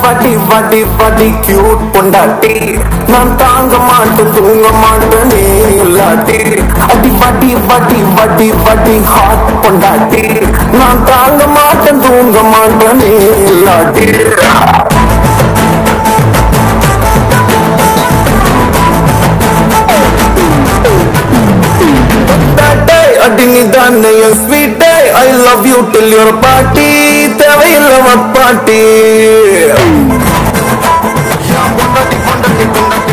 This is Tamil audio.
vadi vadi vadi cute பொண்டாட்டி நான் தாங்க மாட்டேன் தூங்க மாட்டேன் நீ இல்லாட்டி அடி வடி வடி வடி வடி ஹாட் பொண்டாட்டி நான் தாங்க மாட்டேன் தூங்க மாட்டேன் நீ இல்லாட்டி Sweet day, I love you till your party. தேவையில்லை party.